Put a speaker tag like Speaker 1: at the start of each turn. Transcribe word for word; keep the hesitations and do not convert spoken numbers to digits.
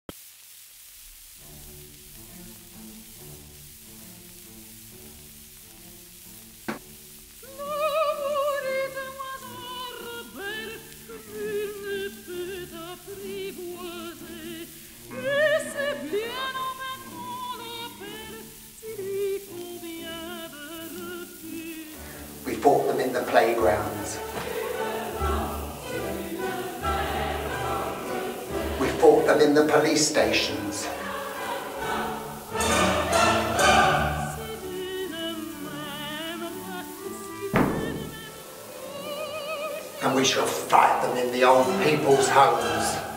Speaker 1: We fought them in the playgrounds. We fought them in the police stations. And we shall fight them in the old people's homes.